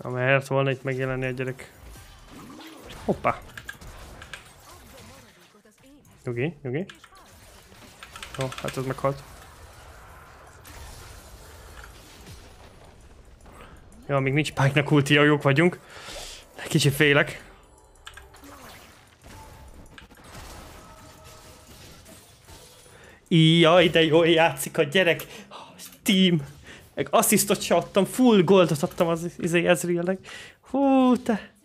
Mehet volna itt megjelenni a gyerek. Hoppá. Nyugi, nyugi. Jó, hát ez meghalt. Ja, még nincs Pike-nak ultia, jók vagyunk. Kicsit félek. Jaj, de jól játszik a gyerek. Team. Meg asszisztot se adtam, full goldot adtam az Ezrealnek. Hú, te.